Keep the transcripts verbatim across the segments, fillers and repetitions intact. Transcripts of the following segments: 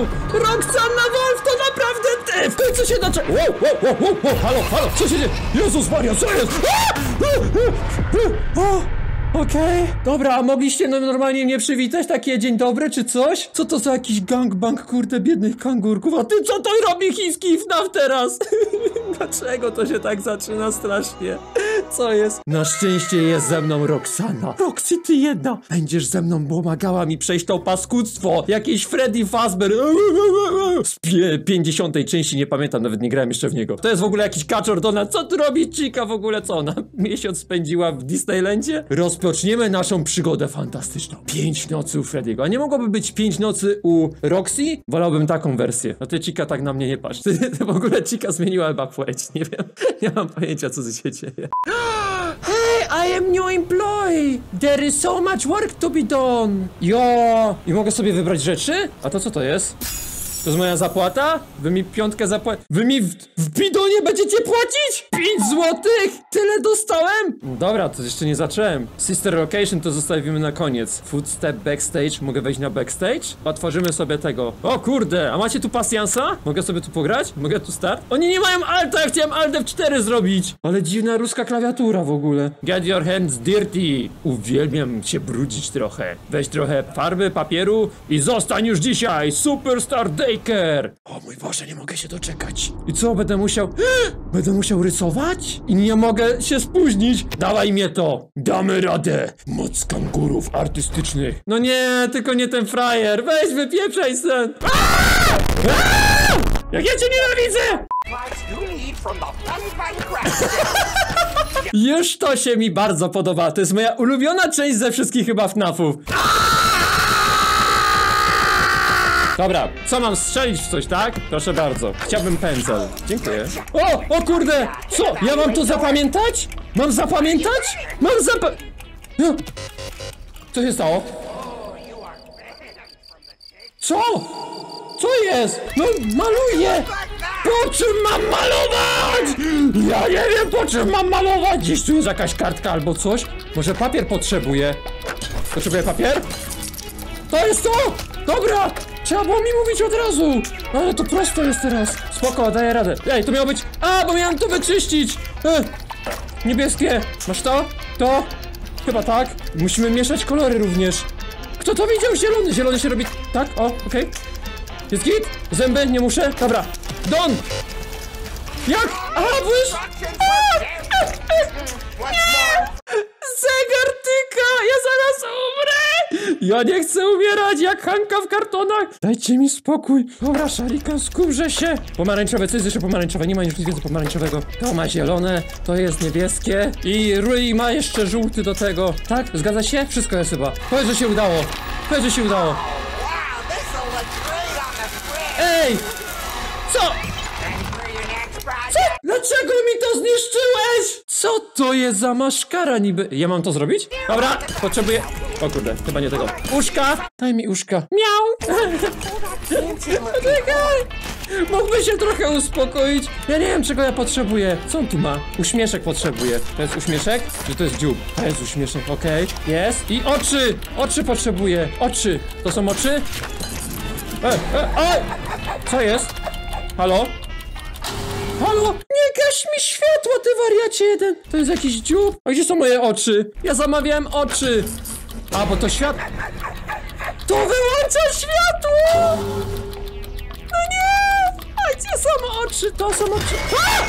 Roxanna Wolf, to naprawdę ty! W końcu się doczekał! Wow, wow, wow, wow, wow, halo, halo, co się dzieje? Jezus Maria, co jest? O! Okej, okay. Dobra, a mogliście no, normalnie mnie przywitać? Takie dzień dobry czy coś? Co to za jakiś gangbang, kurde, biednych kangurków? A ty co to robi chiński F N A F teraz? Dlaczego to się tak zaczyna strasznie? Co jest? Na szczęście jest ze mną Roxanna. Roxy, ty jedna! Będziesz ze mną pomagała mi przejść to paskudztwo! Jakieś Freddy Fazbear z pięćdziesiątej części, nie pamiętam, nawet nie grałem jeszcze w niego. To jest w ogóle jakiś kaczor Donald. Co tu robi Chica w ogóle? Co ona miesiąc spędziła w Disneylandzie? Rozpoczniemy naszą przygodę fantastyczną. Pięć nocy u Freddy'ego. A nie mogłoby być pięć nocy u Roxy? Wolałbym taką wersję. No ty, Chica, tak na mnie nie patrz. Ty, ty w ogóle Chica zmieniła chyba płeć. Nie wiem. Nie mam pojęcia, co się dzieje. Hey, I am new employee. There is so much work to be done. Jo. I mogę sobie wybrać rzeczy? A to co to jest? To jest moja zapłata? Wy mi piątkę zapłaci... Wy mi w, w bidonie będziecie płacić? pięć złotych? Tyle dostałem? Dobra, to jeszcze nie zacząłem. Sister Location to zostawimy na koniec. Footstep backstage. Mogę wejść na backstage? Otworzymy sobie tego. O kurde, a macie tu pasjansa? Mogę sobie tu pograć? Mogę tu start? Oni nie mają alta, ja chciałem alt F cztery zrobić. Ale dziwna ruska klawiatura w ogóle. Get your hands dirty. Uwielbiam się brudzić trochę. Weź trochę farby, papieru i zostań już dzisiaj Superstar Day. O mój Boże, nie mogę się doczekać. I co, będę musiał... Będę musiał rysować? I nie mogę się spóźnić. Dawaj mnie to. Damy radę. Moc kangurów artystycznych. No nie, tylko nie ten frajer. Weź, wypieprzaj sen. Jak ja cię nienawidzę! Już to się mi bardzo podoba. To jest moja ulubiona część ze wszystkich chyba F N A F-ów. Dobra, co mam strzelić w coś, tak? Proszę bardzo. Chciałbym pędzel. Dziękuję. O, o kurde! Co? Ja mam to zapamiętać? Mam zapamiętać? Mam zapa... No. Co się stało? Co? Co jest? No, maluję! Po czym mam malować? Ja nie wiem, po czym mam malować! Gdzieś tu jest jakaś kartka albo coś? Może papier potrzebuję? Potrzebuję papier? To jest to! Dobra! Trzeba było mi mówić od razu! Ale to prosto jest teraz. Spoko, daję radę. Ej, to miało być... A, bo miałem to wyczyścić! E, niebieskie. Masz to? To? Chyba tak. Musimy mieszać kolory również. Kto to widział? Zielony. Zielony się robi... Tak? O, okej. Okay. Jest git? Zęby? Nie muszę? Dobra. Don! Jak? Aha, wysz... Zegar tyka! Ja zaraz umrę! Ja nie chcę umierać jak Hanka w kartonach! Dajcie mi spokój! Dobra, szarikan, skupże się! Pomarańczowe, co jest jeszcze pomarańczowe? Nie ma nic więcej pomarańczowego. To ma zielone, to jest niebieskie i Rui ma jeszcze żółty do tego. Tak? Zgadza się? Wszystko jest chyba. Powiedz, że się udało. Powiedz, że się udało. Ej! Co? Co? Dlaczego mi to zniszczyłeś? Co to jest za maszkara niby? Ja mam to zrobić? Dobra, potrzebuję... O kurde, chyba nie tego. Uszka! Daj mi uszka. Miau! Czekaj! Mógłby się trochę uspokoić. Ja nie wiem, czego ja potrzebuję. Co on tu ma? Uśmieszek potrzebuję. To jest uśmieszek? Czy to jest dziób? To jest uśmieszek, okej. Okay. Jest. I oczy! Oczy potrzebuję. Oczy. To są oczy? E, e, oj! Co jest? Halo? Halo? Nie gaś mi światła, ty wariacie jeden! To jest jakiś dziób? A gdzie są moje oczy? Ja zamawiałem oczy! A, bo to światło... To wyłącza światło! No nie! A gdzie są oczy? To są oczy... A!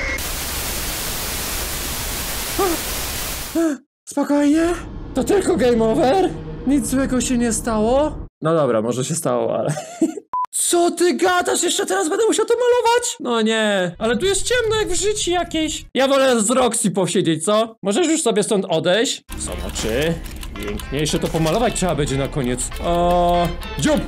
A! Spokojnie. To tylko game over? Nic złego się nie stało? No dobra, może się stało, ale... Co ty gadasz? Jeszcze teraz będę musiał to malować? No nie, ale tu jest ciemno jak w życiu jakieś. Ja wolę z Roxy posiedzieć, co? Możesz już sobie stąd odejść? Są oczy. Pięknie, jeszcze to pomalować trzeba będzie na koniec. O, dziób!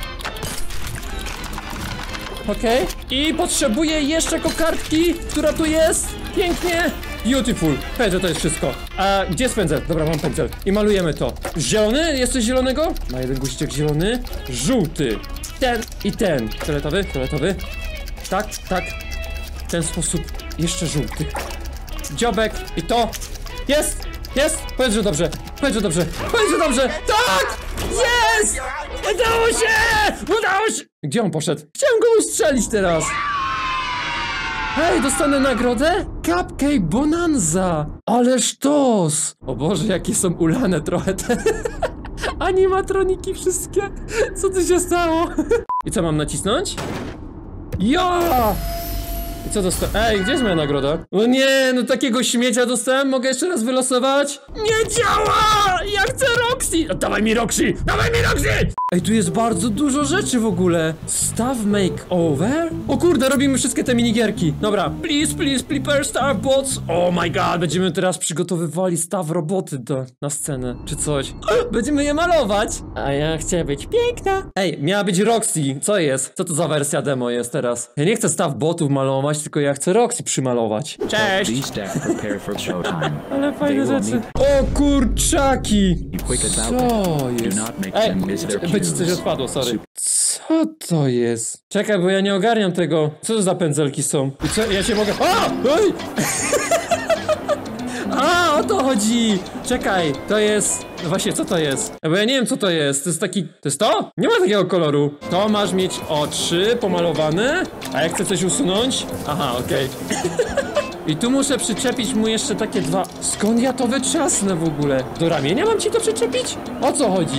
Okej. Okay. I potrzebuję jeszcze kokardki, która tu jest. Pięknie. Beautiful. Powiedz, że to jest wszystko. A gdzie jest pędzel? Dobra, mam pędzel. I malujemy to. Zielony? Jest coś zielonego? Ma jeden guziczek zielony. Żółty. Ten i ten. Fioletowy, fioletowy. Tak, tak. W ten sposób. Jeszcze żółty. Dziobek. I to. Jest! Jest! Powiedz, że dobrze. Powiedz, że dobrze. Powiedz, że dobrze. Tak! Jest! Udało się! Udało jeszcze... Gdzie on poszedł? Chciałem go ustrzelić teraz. Hej, dostanę nagrodę? Cupcake Bonanza! Ale sztos! O Boże, jakie są ulane trochę te animatroniki wszystkie. Co tu się stało? I co mam nacisnąć? Ja! I co dostałem? Ej, gdzie jest moja nagroda? No nie, no takiego śmiecia dostałem. Mogę jeszcze raz wylosować? Nie działa! Ja chcę Roxy! No, dawaj mi Roxy! Dawaj mi Roxy! Ej, tu jest bardzo dużo rzeczy w ogóle. Staff makeover? O kurde, robimy wszystkie te minigierki. Dobra. Please, please, prepare star bots. Oh my god, będziemy teraz przygotowywali staff roboty do, na scenę, czy coś. Będziemy je malować. A ja chcę być piękna. Ej, miała być Roxy. Co jest? Co to za wersja demo jest teraz? Ja nie chcę staff botów malować, tylko ja chcę Roxy przymalować. Cześć! Ale fajne rzeczy. O kurczaki! Co jest? Ej, być coś odpadło, sorry. Co to jest? Czekaj, bo ja nie ogarniam tego. Co to za pędzelki są? I co, ja się mogę... A! Ej! A, o to chodzi! Czekaj, to jest... No właśnie, co to jest? Bo ja nie wiem, co to jest. To jest taki... To jest to? Nie ma takiego koloru. To masz mieć oczy pomalowane, a jak chcę coś usunąć? Aha, okej. Okay. I tu muszę przyczepić mu jeszcze takie dwa... Skąd ja to wytrzasnę w ogóle? Do ramienia mam ci to przyczepić? O co chodzi?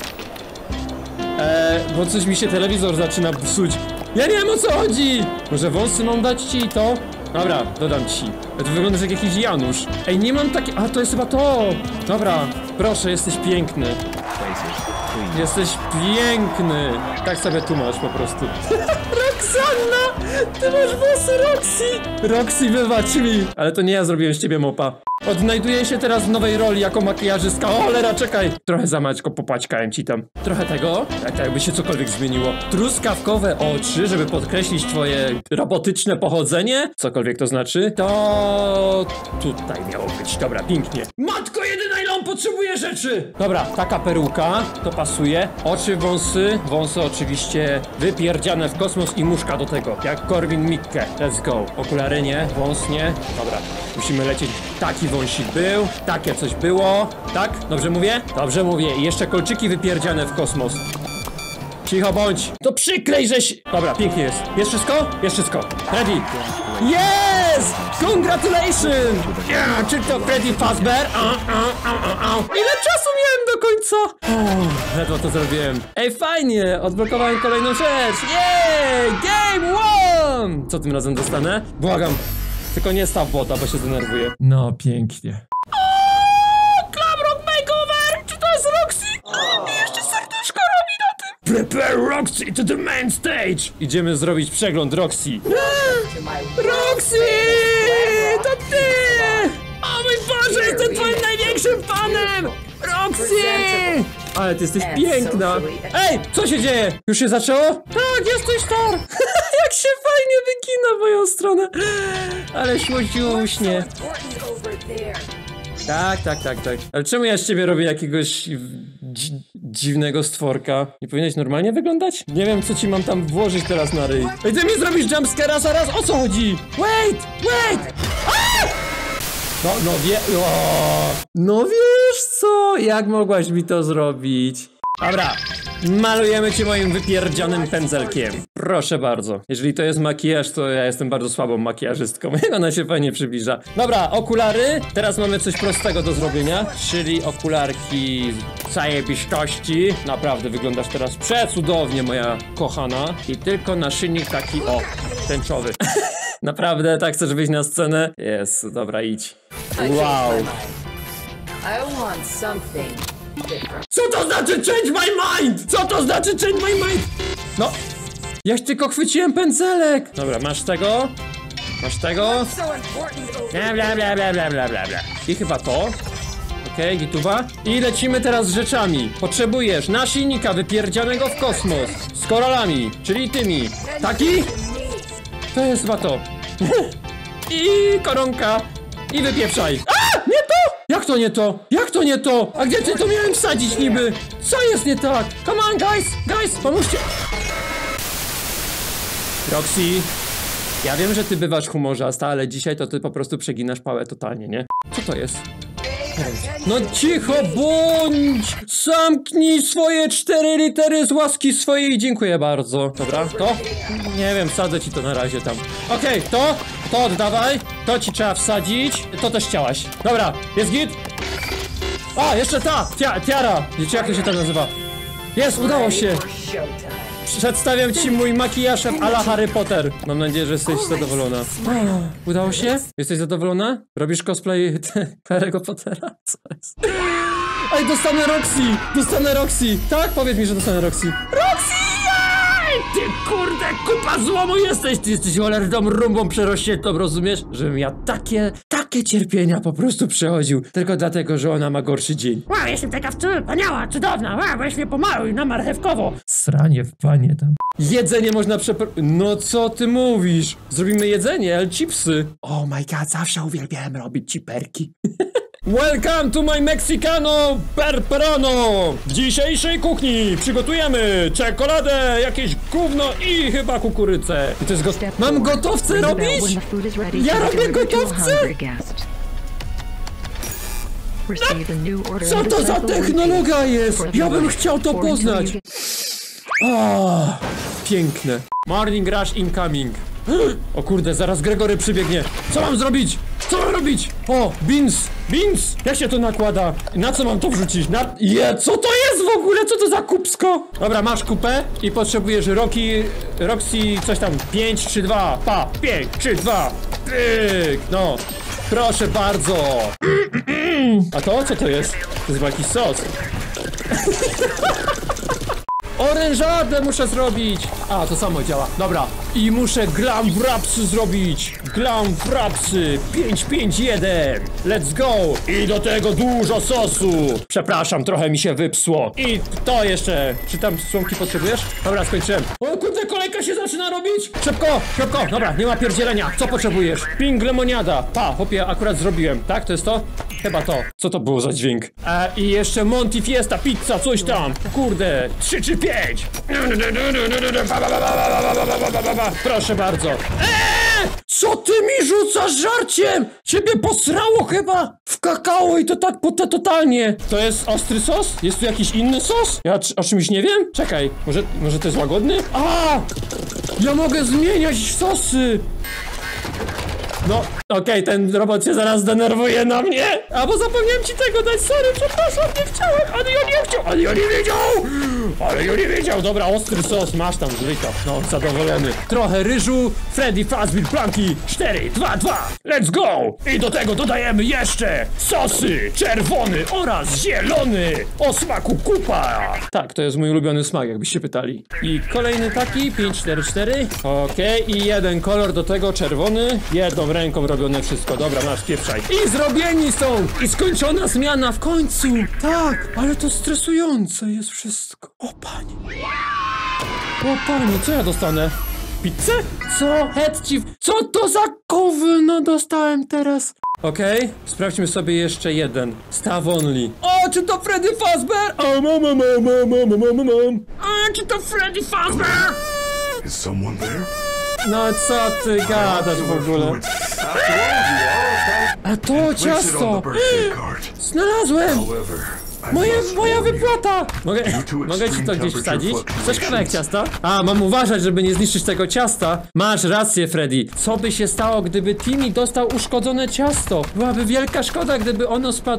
Eee, bo coś mi się telewizor zaczyna psuć. Ja nie wiem, o co chodzi! Może wąsy mam dać ci i to? Dobra, dodam ci. To wyglądasz jak jakiś Janusz. Ej, nie mam takie... A, to jest chyba to! Dobra, proszę, jesteś piękny. Jesteś piękny! Tak sobie tu masz po prostu. Roxanna! Ty masz włosy Roxy! Roxy, wybacz mi! Ale to nie ja zrobiłem z ciebie mopa. Odnajduję się teraz w nowej roli jako makijażystka. O, cholera, czekaj! Trochę za maćko popaćkałem ci tam. Trochę tego, tak jakby się cokolwiek zmieniło. Truskawkowe oczy, żeby podkreślić twoje robotyczne pochodzenie. Cokolwiek to znaczy. To... tutaj miało być. Dobra, pięknie. Matko jedyna, ile on potrzebuje rzeczy! Dobra, taka peruka, to pasuje. Oczy, wąsy. Wąsy oczywiście wypierdziane w kosmos i muszka do tego. Jak Korwin Mikke. Let's go. Okulary nie, wąs nie. Dobra, musimy lecieć. Taki wąsik był, takie coś było. Tak? Dobrze mówię? Dobrze mówię. I jeszcze kolczyki wypierdziane w kosmos. Cicho bądź. To przyklej, żeś... Dobra, pięknie jest. Jest wszystko? Jest wszystko. Ready? Yes! Congratulations! Yeah, czy to Freddy Fazbear? Uh, uh, uh, uh, uh. Ile czasu miałem do końca? Oh, ledwo to zrobiłem. Ej, fajnie! Odblokowałem kolejną rzecz. Jej! Game one! Co tym razem dostanę? Błagam. Tylko nie staw bota, bo się denerwuję. No, pięknie. O, Glamrock Makeover! Czy to jest Roxy? O, i jeszcze serduszko robi na tym. Prepare Roxy to the main stage! Idziemy zrobić przegląd Roxy. Roxy! To ty! O mój Boże, jestem twoim największym fanem! Roxy! Ale ty jesteś piękna! Ej, co się dzieje? Już się zaczęło? Tak, jesteś star! Jak się fajnie wygina w moją stronę! Ale śmociuśnie. Tak, tak, tak, tak. Ale czemu ja z ciebie robię jakiegoś dzi dziwnego stworka? Nie powinieneś normalnie wyglądać? Nie wiem, co ci mam tam włożyć teraz na ryj. Ej, ty mi zrobisz jumpscare'a zaraz? O co chodzi? Wait, wait! A! No, no wie... O! No wiesz co? Jak mogłaś mi to zrobić? Dobra, malujemy cię moim wypierdzianym pędzelkiem. Proszę bardzo. Jeżeli to jest makijaż, to ja jestem bardzo słabą makijażystką. Jak ona się fajnie przybliża. Dobra, okulary. Teraz mamy coś prostego do zrobienia, czyli okularki zajebistości. Naprawdę wyglądasz teraz przecudownie, moja kochana. I tylko naszyjnik taki, o, tęczowy. Naprawdę, tak chcesz wyjść na scenę? Jest, dobra, idź. Wow. Co to znaczy change my mind? Co to znaczy change my mind? No, ja tylko chwyciłem pędzelek. Dobra, masz tego? Masz tego? Bla bla bla bla bla bla bla bla. I chyba to. Okej, okay, gituba. I lecimy teraz z rzeczami. Potrzebujesz naszyjnika wypierdzianego w kosmos z koralami, czyli tymi. Taki? To jest chyba to. I koronka. I wypieprzaj. A! Nie to! Jak to nie to? Jak to nie to? A gdzie ty to miałem wsadzić niby? Co jest nie tak? Come on, guys! Guys, pomóżcie! Roxy, ja wiem, że ty bywasz humorzasta, ale dzisiaj to ty po prostu przeginasz pałę totalnie, nie? Co to jest? No cicho bądź! Zamknij swoje cztery litery z łaski swojej, dziękuję bardzo. Dobra, to? Nie wiem, wsadzę ci to na razie tam. Okej, okay, to, to oddawaj, to ci trzeba wsadzić, to też chciałaś. Dobra, jest git? A, jeszcze ta, tia, tiara, wiecie jak to się tam nazywa? Jest, udało się! Przedstawiam ci mój makijaż a la Harry Potter. Mam nadzieję, że jesteś zadowolona. O, udało się? Jesteś zadowolona? Robisz cosplay Harry'ego Pottera? Co jest? Ej, dostanę Roxy! Dostanę Roxy! Tak? Powiedz mi, że dostanę Roxy. Roxy! Jej! Ty kurde, kupa złomu jesteś! Ty jesteś cholerną rumbą przerośniętą, rozumiesz? Żebym ja takie, takie cierpienia po prostu przechodził. Tylko dlatego, że ona ma gorszy dzień. Wow, jestem taka wspaniała, cudowna! Wow, weź mnie pomaluj na marchewkowo! Sranie w panie tam. Jedzenie można przepro... No co ty mówisz? Zrobimy jedzenie, ale chipsy. Oh my god, zawsze uwielbiałem robić ciperki. Welcome to my Mexicano Perperano! W dzisiejszej kuchni przygotujemy czekoladę, jakieś gówno i chyba kukurydzę. I to jest go... Mam gotowce robić? Ja robię gotowce? No, co to za technologia jest? Ja bym chciał to poznać. O, piękne. Morning rush incoming. O kurde, zaraz Gregory przybiegnie. Co mam zrobić? Co mam robić? O, beans, beans! Jak się to nakłada? Na co mam to wrzucić? Na... Je, co to jest w ogóle? Co to za kupsko? Dobra, masz kupę i potrzebujesz Rocky, Roxy, coś tam. pięć, trzy, dwa, pa, pięć, trzy, dwa, pyk, no. Proszę bardzo. A to? Co to jest? To jest jakiś sos. Orężadę muszę zrobić! A, to samo działa. Dobra. I muszę glam wrapsy zrobić. Glam wrapsy. pięć pięć jeden. Let's go. I do tego dużo sosu. Przepraszam, trochę mi się wypsło. I to jeszcze. Czy tam słomki potrzebujesz? Dobra, skończyłem. O kurde, kolejka się zaczyna robić. Szybko, szybko. Dobra, nie ma pierdzielenia. Co potrzebujesz? Ping lemoniada. Pa, hopie, akurat zrobiłem. Tak, to jest to? Chyba to. Co to było za dźwięk? A i jeszcze Monty Fiesta Pizza, coś tam. Kurde. trzy czy pięć. Proszę bardzo. Eee! Co ty mi rzucasz żarciem? Ciebie posrało chyba w kakao i to tak po to totalnie. To jest ostry sos? Jest tu jakiś inny sos? Ja o czymś nie wiem? Czekaj, może, może to jest łagodny? A! Ja mogę zmieniać sosy! No, okej, okay, ten robot się zaraz zdenerwuje na mnie. A bo zapomniałem ci tego dać, sorry, przepraszam, nie chciałem, ale ja nie chciał, ale ja nie wiedział. Ale ja nie wiedział, dobra, ostry sos, masz tam, żryj to. No, zadowolony. Trochę ryżu, Freddy Fazbear Planki, cztery, dwa, dwa, let's go. I do tego dodajemy jeszcze sosy czerwony oraz zielony o smaku kupa. Tak, to jest mój ulubiony smak, jakbyście pytali. I kolejny taki, pięć, cztery, cztery. Okej, okay, i jeden kolor do tego, czerwony, jedną ręką robione wszystko. Dobra, masz, pieprzaj. I zrobieni są! I skończona zmiana w końcu! Tak, ale to stresujące jest wszystko. O panie. O panie, co ja dostanę? Pizzę? Co? Head chief? Co to za gówno dostałem teraz? Okej, okay, sprawdźmy sobie jeszcze jeden. Staff only. O, czy to Freddy Fazbear? O, mam, mam, mam, mam, mam, mam. A, czy to Freddy Fazbear? Is someone there? No co ty gadasz w ogóle? A to ciasto! Znalazłem! Moje, moja wypłata! Mogę, mogę ci to gdzieś wsadzić? Chcesz kawałek ciasta? A, mam uważać, żeby nie zniszczyć tego ciasta. Masz rację, Freddy. Co by się stało, gdyby Timmy dostał uszkodzone ciasto? Byłaby wielka szkoda, gdyby ono spadł...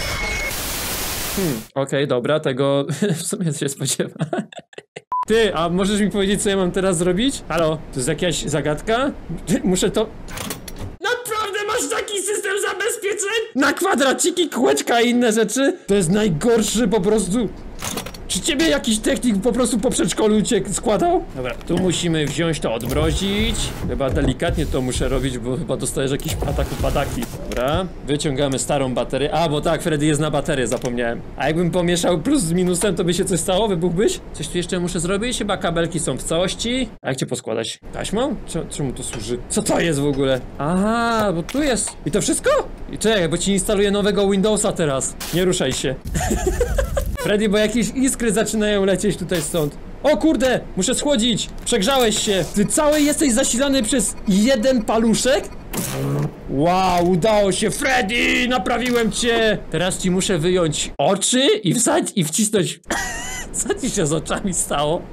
Hmm, okej, okay, dobra, tego w sumie się spodziewam. Ty, a możesz mi powiedzieć, co ja mam teraz zrobić? Halo, to jest jakaś zagadka? Muszę to... Naprawdę masz taki system zabezpieczeń? Na kwadraciki, kółeczka i inne rzeczy? To jest najgorszy po prostu... Czy ciebie jakiś technik po prostu po przedszkolu cię składał? Dobra, tu musimy wziąć to, odmrozić. Chyba delikatnie to muszę robić, bo chyba dostajesz jakiś atak upadaki. Dobra, wyciągamy starą baterię. A, bo tak, Freddy jest na baterię, zapomniałem. A jakbym pomieszał plus z minusem, to by się coś stało? Wybuchłbyś? Coś tu jeszcze muszę zrobić? Chyba kabelki są w całości. A jak cię poskładać? Taśmą? Czemu to służy? Co to jest w ogóle? Aha, bo tu jest. I to wszystko? I czekaj, bo ci instaluję nowego Windowsa teraz. Nie ruszaj się. Freddy, bo jakieś iskry zaczynają lecieć tutaj stąd. O kurde, muszę schłodzić. Przegrzałeś się. Ty cały jesteś zasilany przez jeden paluszek? Wow, udało się, Freddy! Naprawiłem cię! Teraz ci muszę wyjąć oczy i wsadzić i wcisnąć... Co ci się z oczami stało?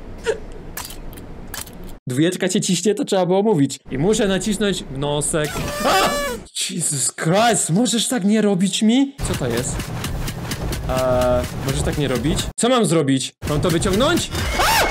Dwójeczka cię ciśnie, to trzeba było mówić. I muszę nacisnąć w nosek. A! Jesus Christ, możesz tak nie robić mi? Co to jest? Eee, możesz tak nie robić? Co mam zrobić? Mam to wyciągnąć? A!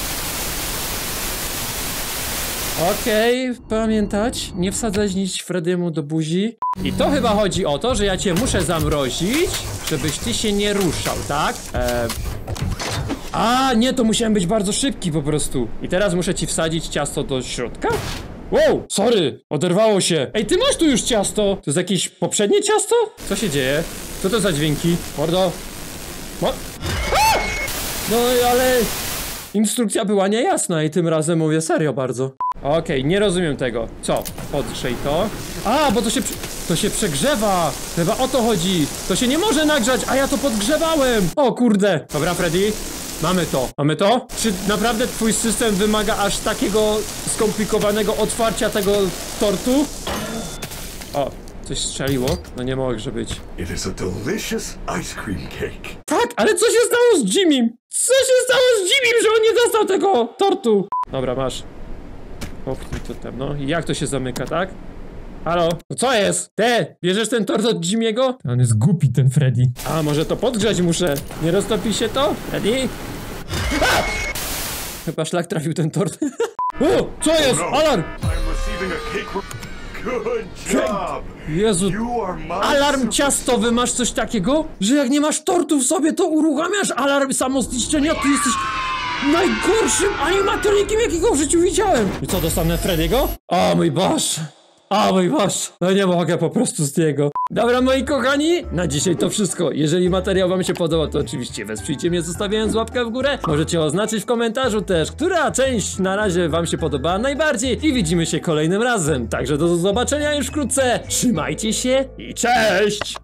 Okej, okay, pamiętać, nie wsadzać nic Freddymu do buzi. I to chyba chodzi o to, że ja cię muszę zamrozić, żebyś ty się nie ruszał, tak? Eee... A, nie, to musiałem być bardzo szybki po prostu. I teraz muszę ci wsadzić ciasto do środka? Wow, sorry, oderwało się. Ej, ty masz tu już ciasto. To jest jakieś poprzednie ciasto? Co się dzieje? Co to za dźwięki? Mordo? Mo A! No, ale... Instrukcja była niejasna i tym razem mówię serio bardzo. Okej, okay, nie rozumiem tego. Co? Podgrzej to. A, bo to się... To się przegrzewa. Chyba o to chodzi. To się nie może nagrzać, a ja to podgrzewałem. O kurde. Dobra, Freddy. Mamy to. Mamy to? Czy naprawdę twój system wymaga aż takiego skomplikowanego otwarcia tego tortu? O, coś strzeliło? No nie może być. It is a delicious ice cream cake. Tak, ale co się stało z Jimmym? Co się stało z Jimmym, że on nie dostał tego tortu? Dobra, masz. Popchnij to tam, no. I jak to się zamyka, tak? Halo? No co jest? Ty, bierzesz ten tort od Jimmy'ego? On jest głupi, ten Freddy. A, może to podgrzać muszę? Nie roztopi się to? Freddy? A! Chyba szlak trafił ten tort. O, co jest? Alarm! I'm receiving a cake. Good job. Jezu, You are my alarm super- ciastowy, masz coś takiego? Że jak nie masz tortu w sobie, to uruchamiasz alarm samozniszczenia? Ty jesteś najgorszym animatronikiem, jakiego w życiu widziałem. I co, dostanę Freddy'ego? O mój Boże. O mój Boże, no nie mogę po prostu z niego. Dobra, moi kochani, na dzisiaj to wszystko. Jeżeli materiał wam się podobał, to oczywiście wesprzyjcie mnie zostawiając łapkę w górę. Możecie oznaczyć w komentarzu też, która część na razie wam się podobała najbardziej. I widzimy się kolejnym razem. Także do zobaczenia już wkrótce. Trzymajcie się i cześć!